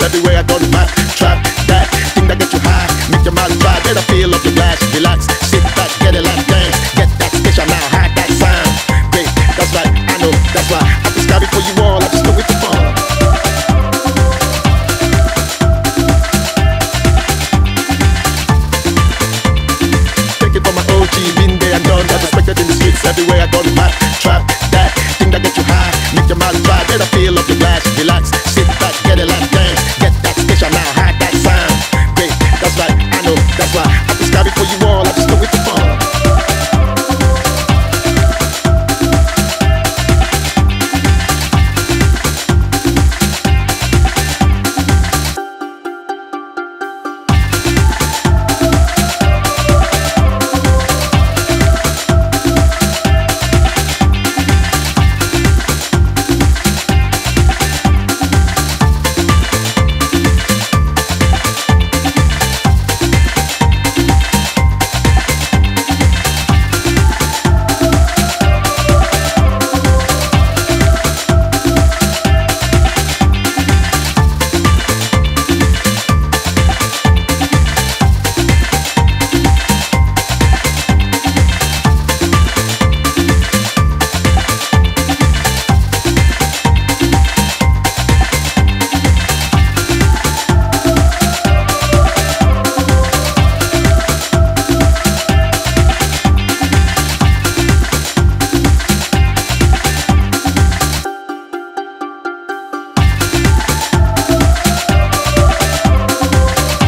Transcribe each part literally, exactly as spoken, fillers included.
everywhere I go to my trap. That thing that get you high, make your mind dry. Better feel up your glass, relax, sit back, get it like dance. Get that special now, hide that sound. Babe, that's right, I know, that's why I just got it for you all, I just do it for fun. Take it from my O G, been there and done that, respected in the streets, everywhere I go to my trap. That thing that get you high, make your mind dry. Better feel up your glass, relax, sit back, get it like dance. Get that special now, hide that sound. Babe, that's right, I know, that's why I just got it for you all, I just do it for fun.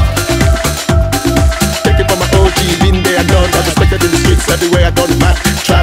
Everywhere I go to my trap.